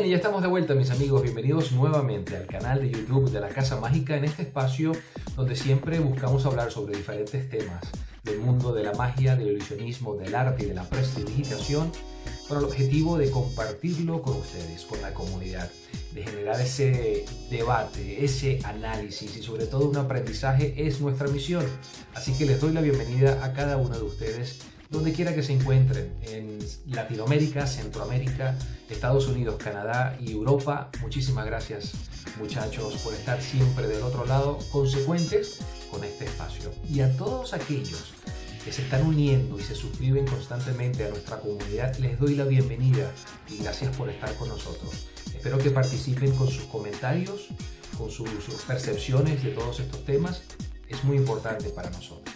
Bien, y ya estamos de vuelta, mis amigos. Bienvenidos nuevamente al canal de YouTube de la Casa Mágica, en este espacio donde siempre buscamos hablar sobre diferentes temas del mundo de la magia, del ilusionismo, del arte y de la prestidigitación, con el objetivo de compartirlo con ustedes, con la comunidad, de generar ese debate, ese análisis y sobre todo un aprendizaje es nuestra misión. Así que les doy la bienvenida a cada uno de ustedes, donde quiera que se encuentren, en Latinoamérica, Centroamérica, Estados Unidos, Canadá y Europa. Muchísimas gracias, muchachos, por estar siempre del otro lado, consecuentes con este espacio. Y a todos aquellos que se están uniendo y se suscriben constantemente a nuestra comunidad, les doy la bienvenida y gracias por estar con nosotros. Espero que participen con sus comentarios, con sus percepciones de todos estos temas. Es muy importante para nosotros.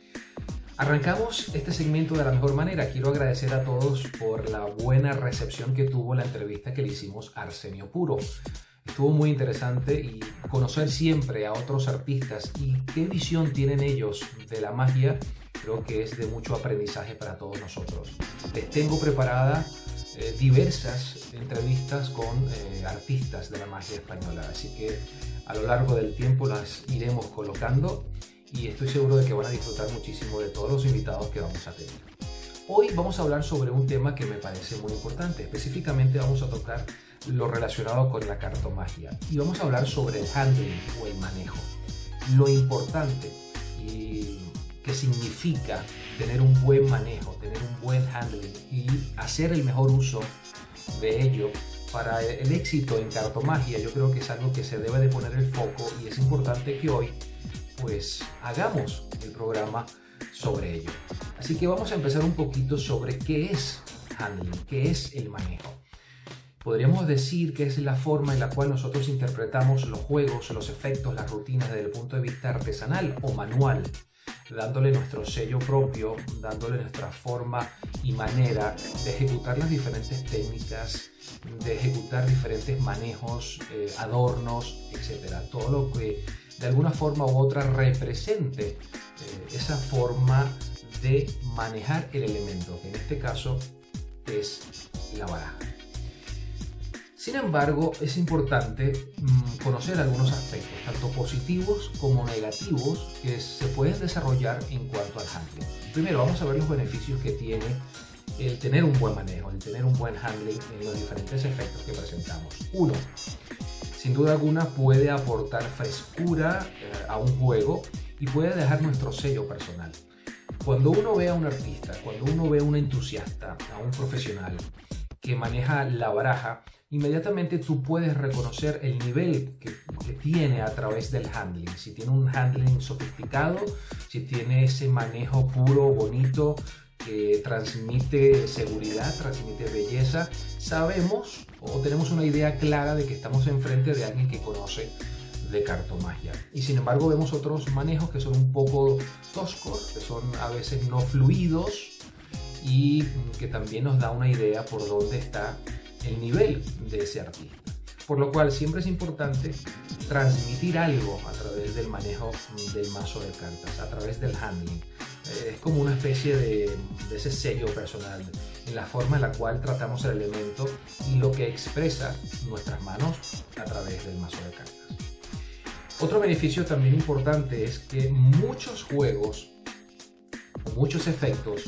Arrancamos este segmento de la mejor manera. Quiero agradecer a todos por la buena recepción que tuvo la entrevista que le hicimos a Arsenio Puro. Estuvo muy interesante y conocer siempre a otros artistas y qué visión tienen ellos de la magia, creo que es de mucho aprendizaje para todos nosotros. Les tengo preparada diversas entrevistas con artistas de la magia española, así que a lo largo del tiempo las iremos colocando y estoy seguro de que van a disfrutar muchísimo de todos los invitados que vamos a tener. Hoy vamos a hablar sobre un tema que me parece muy importante. Específicamente vamos a tocar lo relacionado con la cartomagia y vamos a hablar sobre el handling o el manejo. Lo importante y qué significa tener un buen manejo, tener un buen handling y hacer el mejor uso de ello para el éxito en cartomagia. Yo creo que es algo que se debe de poner el foco y es importante que hoy pues hagamos el programa sobre ello. Así que vamos a empezar un poquito sobre qué es handling, qué es el manejo. Podríamos decir que es la forma en la cual nosotros interpretamos los juegos, los efectos, las rutinas desde el punto de vista artesanal o manual, dándole nuestro sello propio, dándole nuestra forma y manera de ejecutar las diferentes técnicas, de ejecutar diferentes manejos, adornos, etc. Todo lo que de alguna forma u otra represente esa forma de manejar el elemento, que en este caso es la baraja. Sin embargo, es importante conocer algunos aspectos, tanto positivos como negativos, que se pueden desarrollar en cuanto al handling. Primero, vamos a ver los beneficios que tiene el tener un buen manejo, el tener un buen handling en los diferentes efectos que presentamos. Uno, sin duda alguna puede aportar frescura a un juego y puede dejar nuestro sello personal. Cuando uno ve a un artista, cuando uno ve a un entusiasta, a un profesional que maneja la baraja, inmediatamente tú puedes reconocer el nivel que tiene a través del handling. Si tiene un handling sofisticado, si tiene ese manejo puro, bonito, que transmite seguridad, transmite belleza, sabemos o tenemos una idea clara de que estamos enfrente de alguien que conoce de cartomagia. Y sin embargo vemos otros manejos que son un poco toscos, que son a veces no fluidos y que también nos da una idea por dónde está el nivel de ese artista. Por lo cual siempre es importante transmitir algo a través del manejo del mazo de cartas, a través del handling. Es como una especie de ese sello personal en la forma en la cual tratamos el elemento y lo que expresa nuestras manos a través del mazo de cartas. Otro beneficio también importante es que muchos juegos o muchos efectos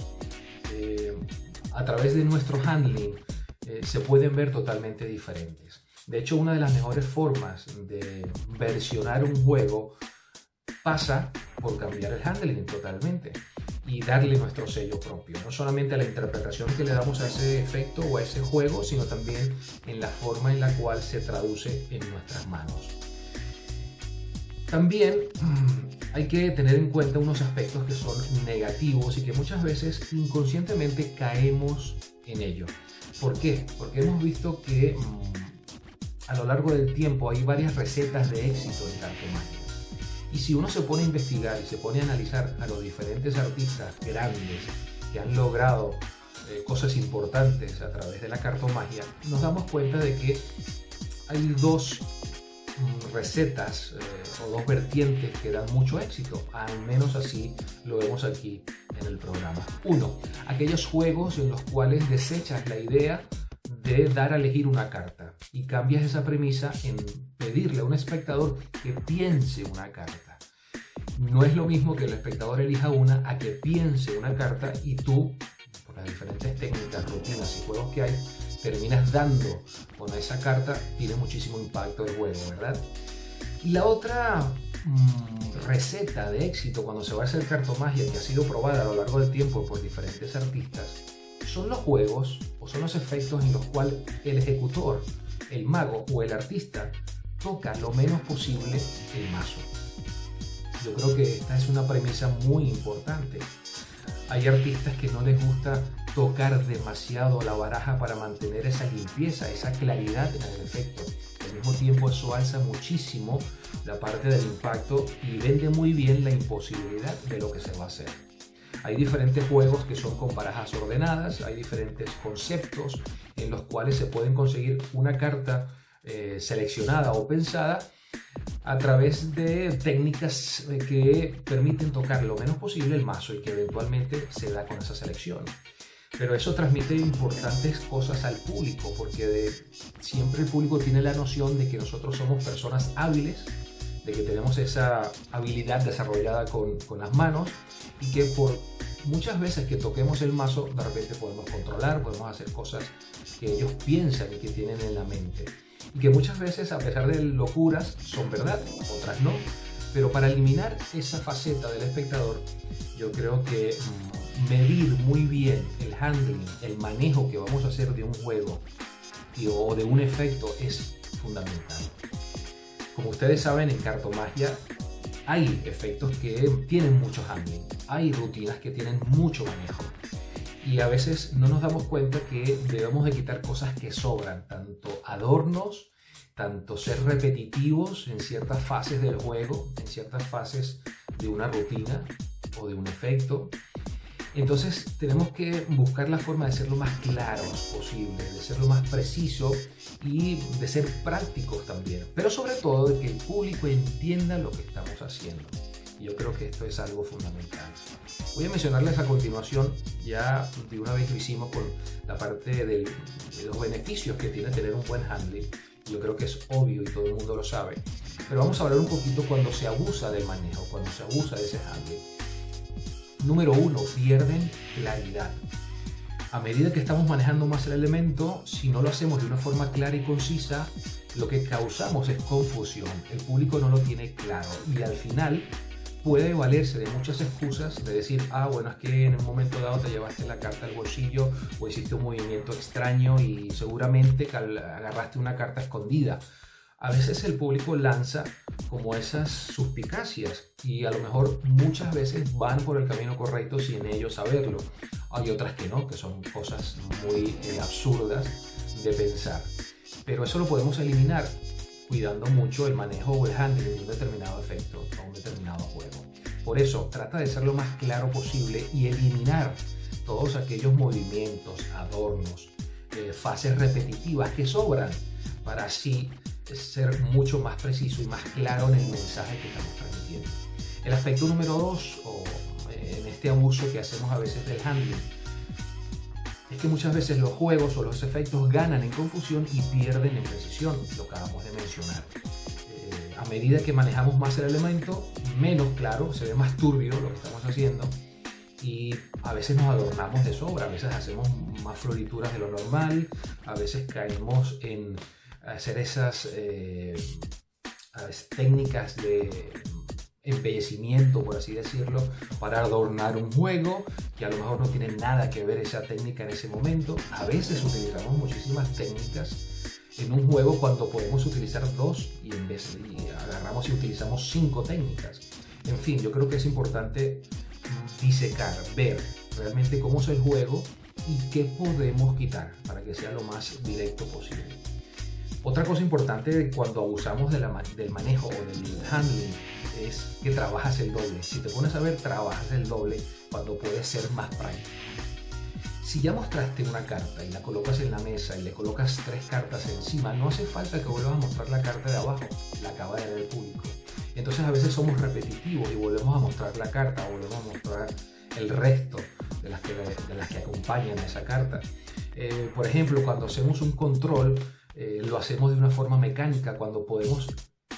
a través de nuestro handling se pueden ver totalmente diferentes. De hecho, una de las mejores formas de versionar un juego pasa por cambiar el handling totalmente y darle nuestro sello propio, no solamente a la interpretación que le damos a ese efecto o a ese juego, sino también en la forma en la cual se traduce en nuestras manos. También hay que tener en cuenta unos aspectos que son negativos y que muchas veces inconscientemente caemos en ello. ¿Por qué? Porque hemos visto que a lo largo del tiempo hay varias recetas de éxito en cartomagia. Y si uno se pone a investigar y se pone a analizar a los diferentes artistas grandes que han logrado cosas importantes a través de la cartomagia, nos damos cuenta de que hay dos recetas o dos vertientes que dan mucho éxito, al menos así lo vemos aquí en el programa. Uno, aquellos juegos en los cuales desechas la idea de dar a elegir una carta. y cambias esa premisa en pedirle a un espectador que piense una carta. No es lo mismo que el espectador elija una a que piense una carta y tú, por las diferentes técnicas, rutinas y juegos que hay, terminas dando con esa carta. Tiene muchísimo impacto el juego, ¿verdad? Y la otra receta de éxito cuando se va a hacer cartomagia, que ha sido probada a lo largo del tiempo por diferentes artistas, son los juegos o son los efectos en los cuales el ejecutor, el mago o el artista toca lo menos posible el mazo. Yo creo que esta es una premisa muy importante. Hay artistas que no les gusta tocar demasiado la baraja para mantener esa limpieza, esa claridad en el efecto. Al mismo tiempo eso alza muchísimo la parte del impacto y vende muy bien la imposibilidad de lo que se va a hacer. Hay diferentes juegos que son con barajas ordenadas, hay diferentes conceptos en los cuales se pueden conseguir una carta seleccionada o pensada a través de técnicas que permiten tocar lo menos posible el mazo y que eventualmente se da con esa selección. Pero eso transmite importantes cosas al público, porque siempre el público tiene la noción de que nosotros somos personas hábiles, de que tenemos esa habilidad desarrollada con las manos y que por muchas veces que toquemos el mazo de repente podemos controlar, podemos hacer cosas que ellos piensan y que tienen en la mente. Y que muchas veces, a pesar de locuras, son verdad, otras no. Pero para eliminar esa faceta del espectador, yo creo que medir muy bien el handling, el manejo que vamos a hacer de un juego o de un efecto es fundamental. Como ustedes saben, en cartomagia hay efectos que tienen mucho handling, hay rutinas que tienen mucho manejo. Y a veces no nos damos cuenta que debemos de quitar cosas que sobran, tanto adornos, tanto ser repetitivos en ciertas fases del juego, en ciertas fases de una rutina o de un efecto. Entonces tenemos que buscar la forma de ser lo más claros posible, de ser lo más preciso y de ser prácticos también. Pero sobre todo de que el público entienda lo que estamos haciendo. Y yo creo que esto es algo fundamental. Voy a mencionarles a continuación, ya de una vez lo hicimos con la parte de los beneficios que tiene tener un buen handling. Yo creo que es obvio y todo el mundo lo sabe. Pero vamos a hablar un poquito cuando se abusa del manejo, cuando se abusa de ese handling. Número 1, pierden claridad. A medida que estamos manejando más el elemento, si no lo hacemos de una forma clara y concisa, lo que causamos es confusión. El público no lo tiene claro y al final puede valerse de muchas excusas de decir, bueno, es que en un momento dado te llevaste la carta al bolsillo o hiciste un movimiento extraño y seguramente agarraste una carta escondida. A veces el público lanza como esas suspicacias y a lo mejor muchas veces van por el camino correcto sin ellos saberlo. Hay otras que no, que son cosas muy absurdas de pensar. Pero eso lo podemos eliminar cuidando mucho el manejo o el handling de un determinado efecto o un determinado juego. Por eso, trata de ser lo más claro posible y eliminar todos aquellos movimientos, adornos, fases repetitivas que sobran para así ser mucho más preciso y más claro en el mensaje que estamos transmitiendo. El aspecto número 2, en este abuso que hacemos a veces del handling, es que muchas veces los juegos o los efectos ganan en confusión y pierden en precisión, lo que acabamos de mencionar. A medida que manejamos más el elemento, menos claro, se ve más turbio lo que estamos haciendo y a veces nos adornamos de sobra, a veces hacemos más florituras de lo normal, a veces caemos en hacer esas técnicas de embellecimiento, por así decirlo, para adornar un juego que a lo mejor no tiene nada que ver esa técnica en ese momento. A veces utilizamos muchísimas técnicas en un juego cuando podemos utilizar 2 y en vez de agarramos y utilizamos 5 técnicas. En fin, yo creo que es importante disecar, ver realmente cómo es el juego y qué podemos quitar para que sea lo más directo posible. Otra cosa importante cuando abusamos del manejo o del handling es que trabajas el doble. Si te pones a ver, trabajas el doble cuando puedes ser más práctico. Si ya mostraste una carta y la colocas en la mesa y le colocas 3 cartas encima, no hace falta que vuelvas a mostrar la carta de abajo, la acaba de ver el público. Entonces a veces somos repetitivos y volvemos a mostrar la carta, volvemos a mostrar el resto de las que acompañan a esa carta. Por ejemplo, cuando hacemos un control, lo hacemos de una forma mecánica cuando podemos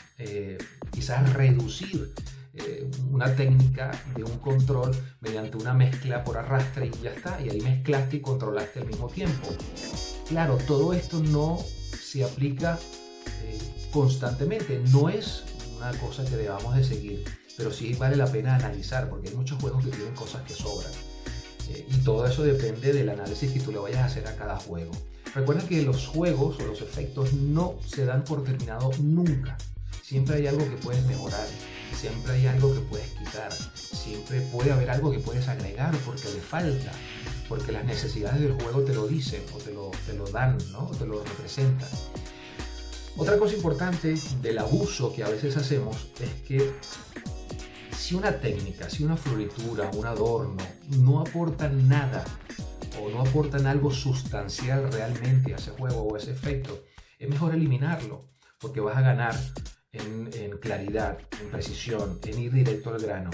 quizás reducir una técnica de un control mediante una mezcla por arrastre y ya está, y ahí mezclaste y controlaste al mismo tiempo. Claro, todo esto no se aplica constantemente, no es una cosa que debamos de seguir, pero sí vale la pena analizar, porque hay muchos juegos que tienen cosas que sobran, y todo eso depende del análisis que tú le vayas a hacer a cada juego. Recuerda que los juegos o los efectos no se dan por terminado nunca. Siempre hay algo que puedes mejorar, siempre hay algo que puedes quitar, siempre puede haber algo que puedes agregar porque le falta, porque las necesidades del juego te lo dicen o te lo dan, ¿no? O te lo representan. Otra cosa importante del abuso que a veces hacemos es que si una técnica, si una floritura, un adorno no aportan nada o no aportan algo sustancial realmente a ese juego o a ese efecto, es mejor eliminarlo, porque vas a ganar en claridad, en precisión, en ir directo al grano.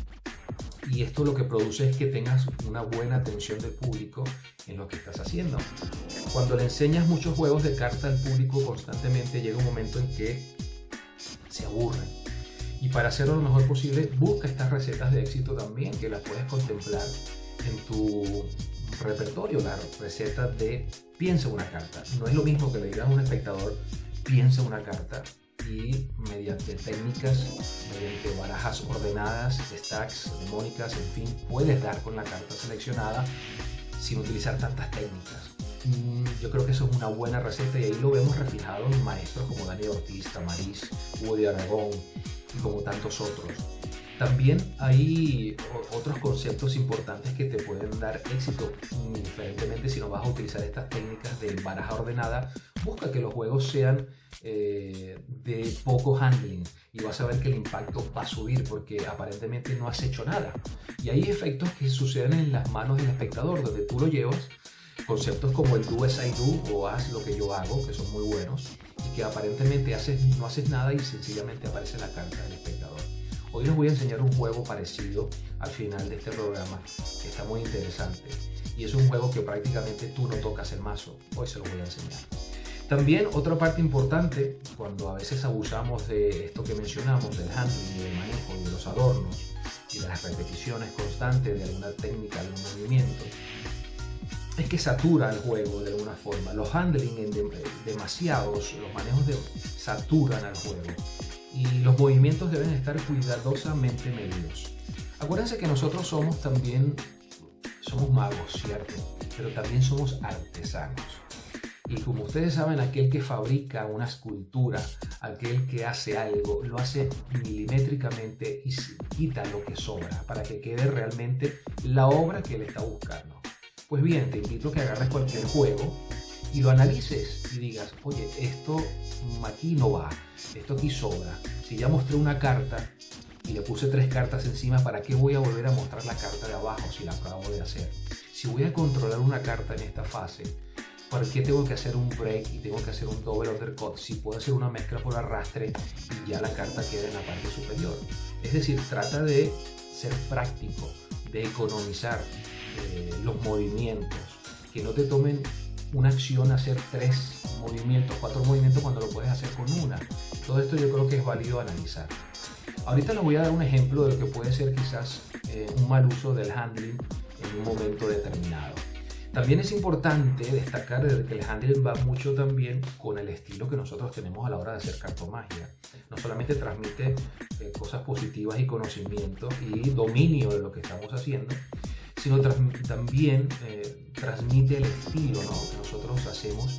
Y esto lo que produce es que tengas una buena atención del público en lo que estás haciendo. Cuando le enseñas muchos juegos de carta al público constantemente, llega un momento en que se aburren. Y para hacerlo lo mejor posible, busca estas recetas de éxito también, que las puedes contemplar en tu repertorio. La receta de piensa una carta. No es lo mismo que le digas a un espectador, piensa una carta, y mediante técnicas, mediante barajas ordenadas, stacks, mnemónicas, en fin, puedes dar con la carta seleccionada sin utilizar tantas técnicas. Yo creo que eso es una buena receta y ahí lo vemos reflejado en maestros como Daniel Ortiz, Tamariz, Hugo de Aragón y como tantos otros. También hay otros conceptos importantes que te pueden dar éxito, indiferentemente si no vas a utilizar estas técnicas de baraja ordenada. Busca que los juegos sean de poco handling y vas a ver que el impacto va a subir porque aparentemente no has hecho nada. Y hay efectos que suceden en las manos del espectador donde tú lo llevas, conceptos como el do as I do o haz lo que yo hago, que son muy buenos, y que aparentemente no haces nada y sencillamente aparece la carta del espectador. Hoy les voy a enseñar un juego parecido al final de este programa que está muy interesante y es un juego que prácticamente tú no tocas el mazo. Hoy se lo voy a enseñar. También otra parte importante, cuando a veces abusamos de esto que mencionamos, del handling y del manejo y de los adornos y de las repeticiones constantes de alguna técnica, algún movimiento, es que satura el juego de alguna forma. Los handling demasiados, los manejos saturan al juego y los movimientos deben estar cuidadosamente medidos. Acuérdense que nosotros somos magos, ¿cierto? Pero también somos artesanos. Y como ustedes saben, aquel que fabrica una escultura, aquel que hace algo, lo hace milimétricamente y quita lo que sobra para que quede realmente la obra que él está buscando. Pues bien, te invito a que agarres cualquier juego y lo analices y digas, oye, esto aquí no va, esto aquí sobra. Si ya mostré una carta y le puse 3 cartas encima, ¿para qué voy a volver a mostrar la carta de abajo si la acabo de hacer? Si voy a controlar una carta en esta fase, ¿por qué tengo que hacer un break y tengo que hacer un double undercut si puedo hacer una mezcla por arrastre y ya la carta queda en la parte superior? Es decir, trata de ser práctico, de economizar los movimientos, que no te tomen una acción hacer 3 movimientos, 4 movimientos cuando lo puedes hacer con una. Todo esto yo creo que es válido analizar. Ahorita les voy a dar un ejemplo de lo que puede ser quizás un mal uso del handling en un momento determinado. También es importante destacar que el handling va mucho también con el estilo que nosotros tenemos a la hora de hacer cartomagia. No solamente transmite cosas positivas y conocimiento y dominio de lo que estamos haciendo, sino también transmite el estilo, ¿no?, que nosotros hacemos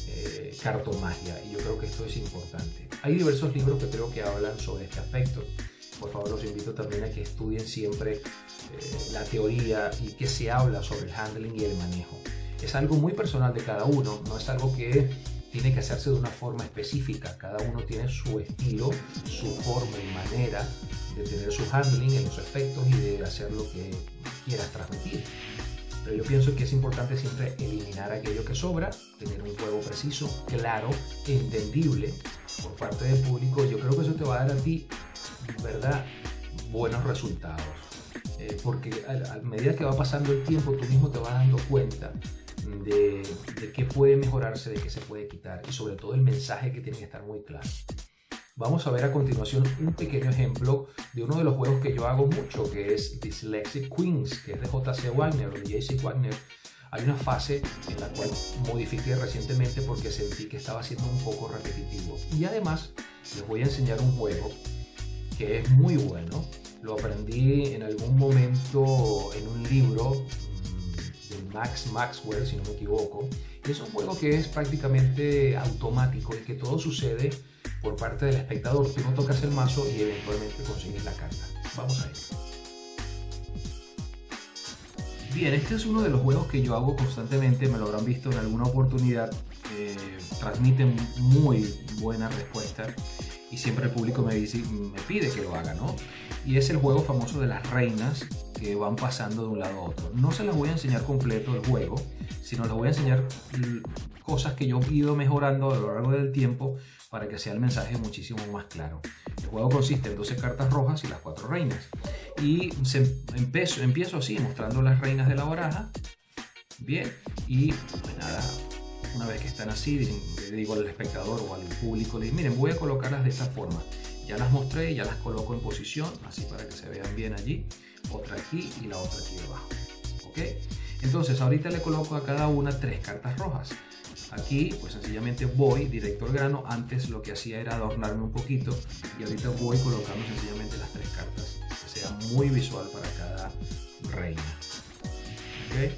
cartomagia, y yo creo que esto es importante. Hay diversos libros que creo que hablan sobre este aspecto. Por favor, los invito también a que estudien siempre la teoría y que se habla sobre el handling y el manejo. Es algo muy personal de cada uno, no es algo que tiene que hacerse de una forma específica. Cada uno tiene su estilo, su forma y manera de tener su handling en los efectos y de hacer lo que quieras transmitir. Pero yo pienso que es importante siempre eliminar aquello que sobra, tener un juego preciso, claro, entendible por parte del público. Yo creo que eso te va a dar a ti, ¿verdad?, buenos resultados. Porque a medida que va pasando el tiempo, tú mismo te vas dando cuenta de qué puede mejorarse, de qué se puede quitar y sobre todo el mensaje que tiene que estar muy claro. Vamos a ver a continuación un pequeño ejemplo de uno de los juegos que yo hago mucho, que es Dyslexic Queens, que es de J.C. Wagner o de J.C. Wagner. Hay una fase en la cual modifiqué recientemente porque sentí que estaba siendo un poco repetitivo. Y además les voy a enseñar un juego que es muy bueno. Lo aprendí en algún momento en un libro de Max Maxwell, si no me equivoco. Y es un juego que es prácticamente automático y que todo sucede por parte del espectador. Tú no tocas el mazo y eventualmente consigues la carta. Vamos a ir. Bien, este es uno de los juegos que yo hago constantemente, me lo habrán visto en alguna oportunidad, transmiten muy buena respuesta y siempre el público me pide que lo haga, ¿no? Y es el juego famoso de las reinas que van pasando de un lado a otro. No se las voy a enseñar completo el juego, sino les voy a enseñar cosas que yo he ido mejorando a lo largo del tiempo para que sea el mensaje muchísimo más claro. El juego consiste en 12 cartas rojas y las 4 reinas. Y empiezo así, mostrando las reinas de la baraja. Bien, y pues nada, una vez que están así, le digo al espectador o al público, le digo, miren, voy a colocarlas de esta forma. Ya las mostré, ya las coloco en posición, así para que se vean bien allí. Otra aquí y la otra aquí debajo. ¿Ok? Entonces, ahorita le coloco a cada una 3 cartas rojas. Aquí, pues sencillamente voy directo al grano. Antes lo que hacía era adornarme un poquito y ahorita voy colocando sencillamente las 3 cartas, que sea muy visual para cada reina. ¿Ok?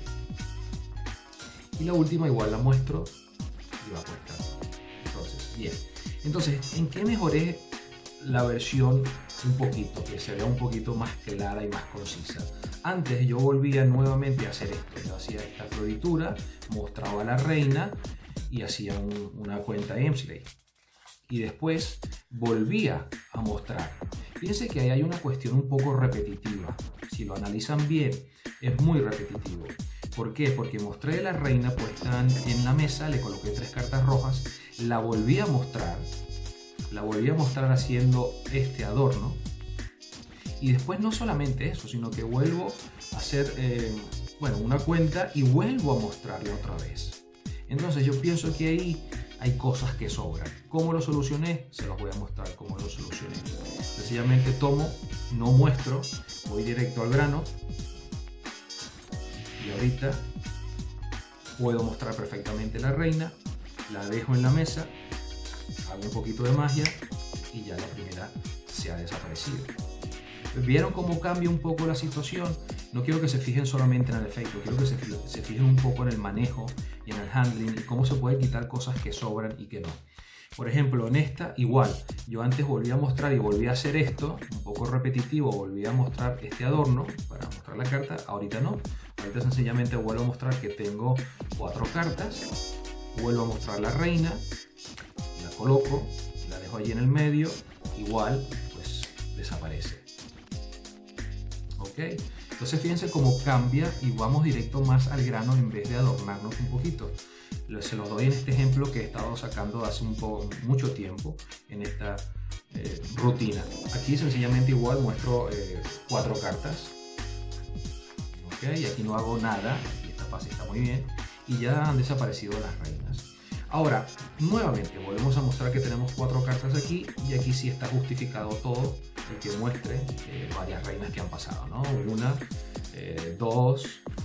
Y la última igual la muestro y va puesta. Entonces, bien. Entonces, ¿en qué mejoré la versión un poquito? Que se vea un poquito más clara y más concisa. Antes yo volvía nuevamente a hacer esto. Yo hacía esta floritura, mostraba a la reina y hacía una cuenta Emsley. Y después volvía a mostrar. Fíjense que ahí hay una cuestión un poco repetitiva. Si lo analizan bien, es muy repetitivo. ¿Por qué? Porque mostré la reina puesta en la mesa, le coloqué 3 cartas rojas, la volví a mostrar haciendo este adorno. Y después no solamente eso, sino que vuelvo a hacer una cuenta y vuelvo a mostrarla otra vez. Entonces yo pienso que ahí hay cosas que sobran. ¿Cómo lo solucioné? Se los voy a mostrar cómo lo solucioné. Sencillamente tomo, no muestro, voy directo al grano. Y ahorita puedo mostrar perfectamente la reina, la dejo en la mesa, hago un poquito de magia y ya la primera se ha desaparecido. ¿Vieron cómo cambia un poco la situación? No quiero que se fijen solamente en el efecto, quiero que se fijen un poco en el manejo y en el handling y cómo se puede quitar cosas que sobran y que no. Por ejemplo, en esta igual, yo antes volví a mostrar y volví a hacer esto, un poco repetitivo, volví a mostrar este adorno para mostrar la carta, ahorita no. Ahorita sencillamente vuelvo a mostrar que tengo 4 cartas, vuelvo a mostrar la reina, la coloco, la dejo allí en el medio, igual pues desaparece. ¿Ok? Entonces fíjense cómo cambia y vamos directo más al grano en vez de adornarnos un poquito. Se los doy en este ejemplo que he estado sacando hace mucho tiempo en esta rutina. Aquí sencillamente igual muestro 4 cartas. ¿Okay? Y aquí no hago nada, y esta fase está muy bien y ya han desaparecido las reinas. Ahora, nuevamente volvemos a mostrar que tenemos 4 cartas aquí y aquí sí está justificado todo el que muestre varias reinas que han pasado, ¿no? 1, 2,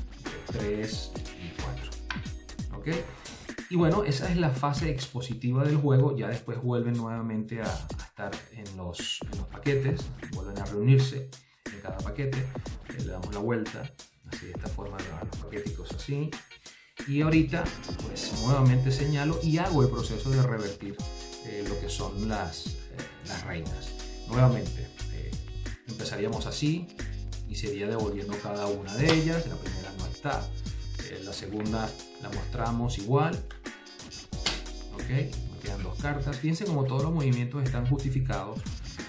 3 y 4. ¿Ok? Y bueno, esa es la fase expositiva del juego. Ya después vuelven nuevamente a estar en los paquetes, vuelven a reunirse en cada paquete, le damos la vuelta, así de esta forma los paqueticos así. Y ahorita pues nuevamente señalo y hago el proceso de revertir lo que son las reinas. Nuevamente empezaríamos así y sería devolviendo cada una de ellas. La primera no está, la segunda la mostramos igual. Ok, me quedan 2 cartas. Fíjense como todos los movimientos están justificados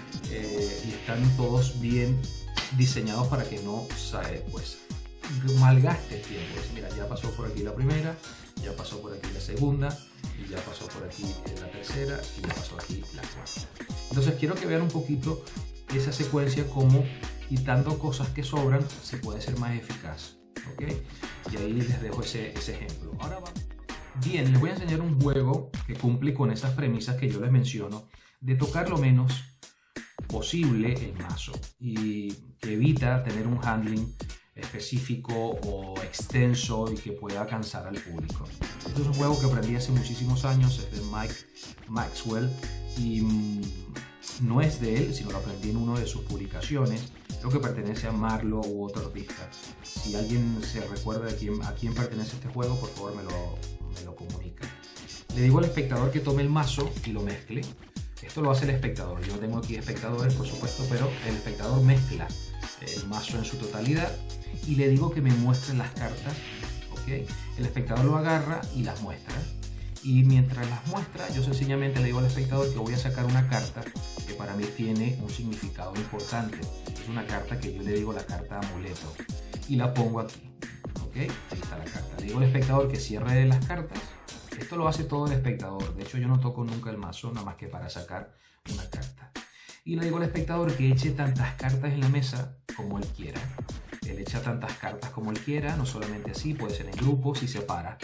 y están todos bien diseñados para que no pues malgaste tiempo. Mira, ya pasó por aquí la primera, ya pasó por aquí la segunda y ya pasó por aquí la tercera y ya pasó aquí la cuarta. Entonces quiero que vean un poquito esa secuencia, como quitando cosas que sobran se puede ser más eficaz. ¿ok? Y ahí les dejo ese ejemplo. Ahora vamos. Bien, les voy a enseñar un juego que cumple con esas premisas que yo les menciono, de tocar lo menos posible el mazo y que evita tener un handling específico o extenso y que pueda cansar al público. Este es un juego que aprendí hace muchísimos años, es de Mike Maxwell y no es de él, sino lo aprendí en una de sus publicaciones. Creo que pertenece a Marlo u otro artista. Si alguien se recuerda a quién pertenece este juego, por favor me lo comunica. Le digo al espectador que tome el mazo y lo mezcle. Esto lo hace el espectador. Yo no tengo aquí espectadores, por supuesto, pero el espectador mezcla el mazo en su totalidad y le digo que me muestren las cartas. ¿Okay? El espectador lo agarra y las muestra. Y mientras las muestra, yo sencillamente le digo al espectador que voy a sacar una carta que para mí tiene un significado importante. Es una carta que yo le digo la carta amuleto. Y la pongo aquí. ¿Okay? Ahí está la carta. Le digo al espectador que cierre las cartas. Esto lo hace todo el espectador. De hecho, yo no toco nunca el mazo, nada más que para sacar una carta. Y le digo al espectador que eche tantas cartas en la mesa como él quiera. Él echa tantas cartas como él quiera, no solamente así, puede ser en grupos y se para.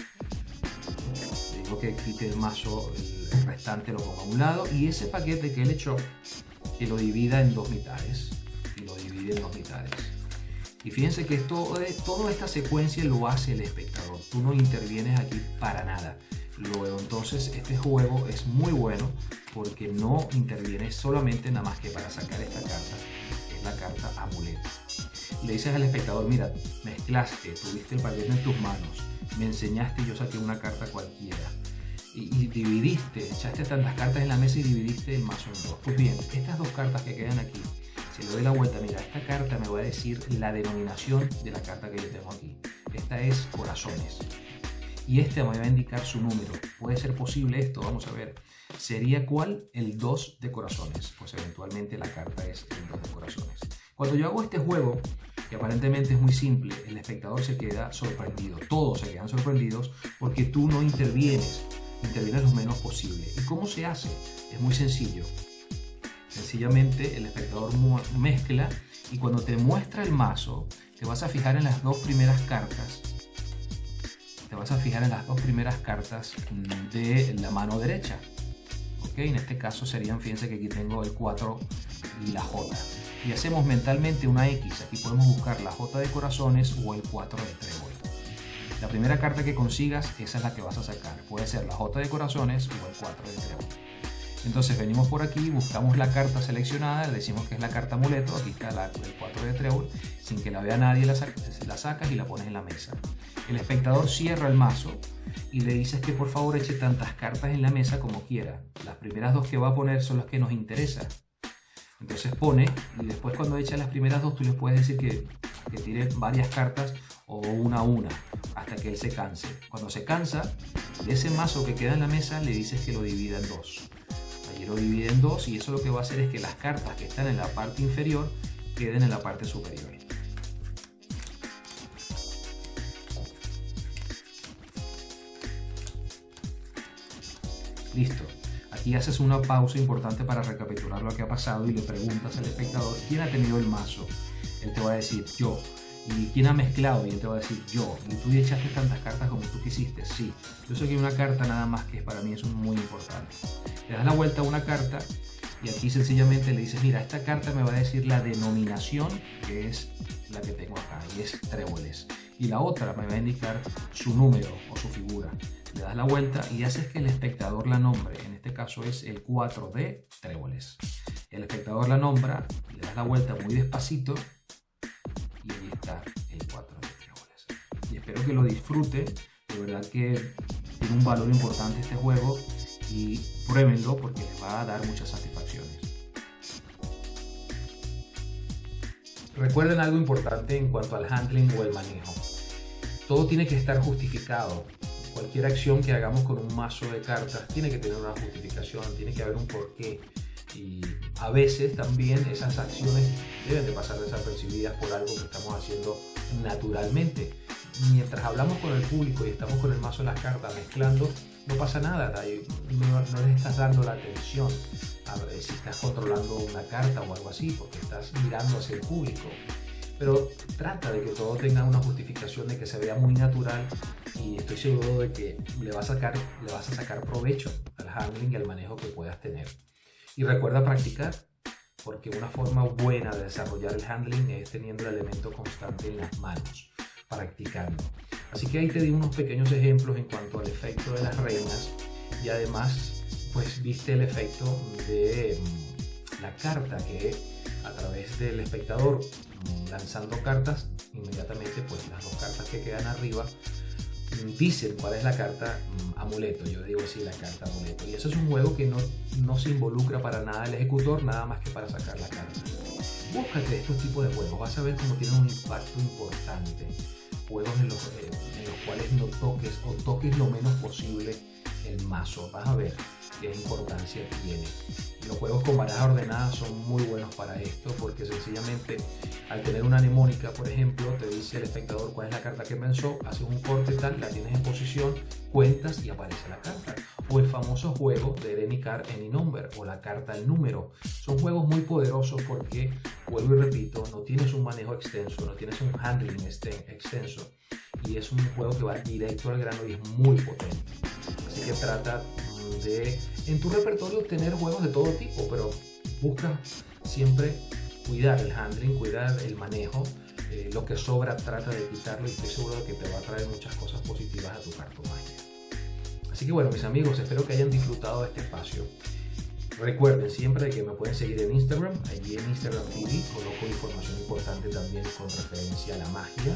Le digo que quite el mazo, el restante lo ponga a un lado y ese paquete que él echó, que lo divida en dos mitades. Y lo divide en dos mitades. Y fíjense que toda esta secuencia lo hace el espectador. Tú no intervienes aquí para nada. Luego, entonces, este juego es muy bueno porque no intervienes solamente nada más que para sacar esta carta, que es la carta amuleto. Le dices al espectador, mira, mezclaste, tuviste el paquete en tus manos, me enseñaste y yo saqué una carta cualquiera. Y dividiste, echaste tantas cartas en la mesa y dividiste el mazo en dos. Pues bien, estas dos cartas que quedan aquí, si le doy la vuelta, mira, esta carta me va a decir la denominación de la carta que yo tengo aquí. Esta es corazones. Y este me va a indicar su número. ¿Puede ser posible esto? Vamos a ver. ¿Sería cuál? El 2 de corazones. Pues eventualmente la carta es el 2 de corazones. Cuando yo hago este juego, que aparentemente es muy simple, el espectador se queda sorprendido. Todos se quedan sorprendidos porque tú no intervienes. Intervienes lo menos posible. ¿Y cómo se hace? Es muy sencillo. Sencillamente el espectador mezcla y cuando te muestra el mazo, te vas a fijar en las dos primeras cartas. Te vas a fijar en las dos primeras cartas de la mano derecha. ¿Okay? En este caso serían, fíjense que aquí tengo el 4 y la J. Y hacemos mentalmente una X. Aquí podemos buscar la J de corazones o el 4 de trébol. La primera carta que consigas, esa es la que vas a sacar. Puede ser la J de corazones o el 4 de trébol. Entonces venimos por aquí, buscamos la carta seleccionada, le decimos que es la carta amuleto, aquí está el 4 de trébol, sin que la vea nadie la sacas y la pones en la mesa. El espectador cierra el mazo y le dices que por favor eche tantas cartas en la mesa como quiera. Las primeras dos que va a poner son las que nos interesan. Entonces pone y después cuando echa las primeras dos tú le puedes decir que tire varias cartas o una a una hasta que él se canse. Cuando se cansa de ese mazo que queda en la mesa le dices que lo divida en dos. Allí lo divide en dos y eso lo que va a hacer es que las cartas que están en la parte inferior queden en la parte superior. Listo. Aquí haces una pausa importante para recapitular lo que ha pasado y le preguntas al espectador quién ha tenido el mazo. Él te va a decir yo. ¿Y quién ha mezclado? Y él te va a decir yo. ¿Y tú echaste tantas cartas como tú quisiste? Sí. Yo sé que hay una carta nada más que para mí es muy importante. Le das la vuelta a una carta y aquí sencillamente le dices, mira, esta carta me va a decir la denominación que es la que tengo acá y es tréboles. Y la otra me va a indicar su número o su figura. Le das la vuelta y haces que el espectador la nombre. En este caso es el 4 de tréboles. El espectador la nombra, le das la vuelta muy despacito y ahí está el 4 de tréboles. Y espero que lo disfruten. De verdad que tiene un valor importante este juego y pruébenlo porque les va a dar muchas satisfacciones. Recuerden algo importante en cuanto al handling o el manejo. Todo tiene que estar justificado. Cualquier acción que hagamos con un mazo de cartas tiene que tener una justificación, tiene que haber un porqué. Y a veces también esas acciones deben de pasar desapercibidas por algo que estamos haciendo naturalmente. Mientras hablamos con el público y estamos con el mazo de las cartas mezclando, no pasa nada, no les estás dando la atención a ver si estás controlando una carta o algo así, porque estás mirando hacia el público. pero trata de que todo tenga una justificación, de que se vea muy natural, y estoy seguro de que le vas a sacar provecho al handling y al manejo que puedas tener. Y recuerda practicar, porque una forma buena de desarrollar el handling es teniendo el elemento constante en las manos, practicando. Así que ahí te di unos pequeños ejemplos en cuanto al efecto de las reinas, y además pues viste el efecto de la carta, que a través del espectador lanzando cartas, inmediatamente pues las dos cartas que quedan arriba dicen cuál es la carta amuleto. Yo digo sí, la carta amuleto, y eso es un juego que no se involucra para nada el ejecutor, nada más que para sacar la carta. Búscate estos tipos de juegos, vas a ver cómo tienen un impacto importante. Juegos en los cuales no toques o toques lo menos posible el mazo, vas a ver qué importancia tiene. Los juegos con barajas ordenadas son muy buenos para esto, porque sencillamente al tener una mnemónica, por ejemplo, te dice el espectador cuál es la carta que pensó, haces un corte tal, la tienes en posición, cuentas y aparece la carta. O el famoso juego de Any Card, Any Number, o la carta al número. Son juegos muy poderosos porque, vuelvo y repito, no tienes un manejo extenso, no tienes un handling extenso, y es un juego que va directo al grano y es muy potente. Así que trata de, en tu repertorio, tener juegos de todo tipo, pero busca siempre cuidar el handling, cuidar el manejo. Lo que sobra trata de quitarlo, y estoy seguro de que te va a traer muchas cosas positivas a tu cartomagia. Así que bueno, mis amigos, espero que hayan disfrutado de este espacio. Recuerden siempre que me pueden seguir en Instagram. Allí en Instagram TV coloco información importante también con referencia a la magia.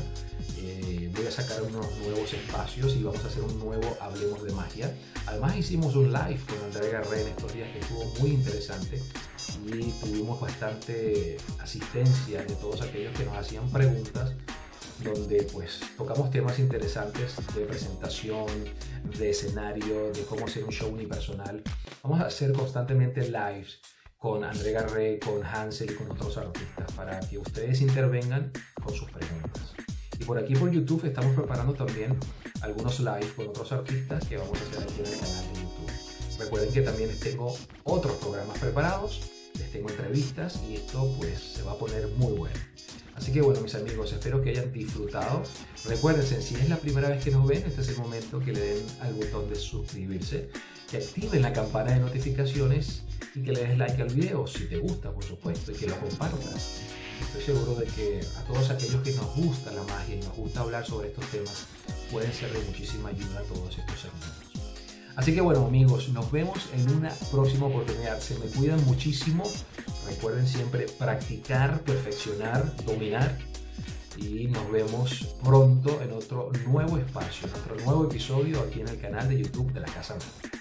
Voy a sacar unos nuevos espacios y vamos a hacer un nuevo Hablemos de Magia. Además hicimos un live con André Garré en estos días que estuvo muy interesante, y tuvimos bastante asistencia de todos aquellos que nos hacían preguntas, donde pues tocamos temas interesantes de presentación, de escenario, de cómo hacer un show unipersonal. Vamos a hacer constantemente lives con André Garré, con Hansel y con otros artistas, para que ustedes intervengan con sus preguntas. Y por aquí por YouTube estamos preparando también algunos lives con otros artistas que vamos a hacer aquí en el canal de YouTube. Recuerden que también les tengo otros programas preparados, les tengo entrevistas, y esto pues se va a poner muy bueno. Así que bueno, mis amigos, espero que hayan disfrutado. Recuerden, si es la primera vez que nos ven, este es el momento que le den al botón de suscribirse, que activen la campana de notificaciones y que le des like al video si te gusta, por supuesto, y que lo compartas. Estoy seguro de que a todos aquellos que nos gusta la magia y nos gusta hablar sobre estos temas, pueden ser de muchísima ayuda a todos estos segmentos. Así que bueno, amigos, nos vemos en una próxima oportunidad. Se me cuidan muchísimo. Recuerden siempre practicar, perfeccionar, dominar, y nos vemos pronto en otro nuevo espacio, en otro nuevo episodio aquí en el canal de YouTube de la Casa Mágica.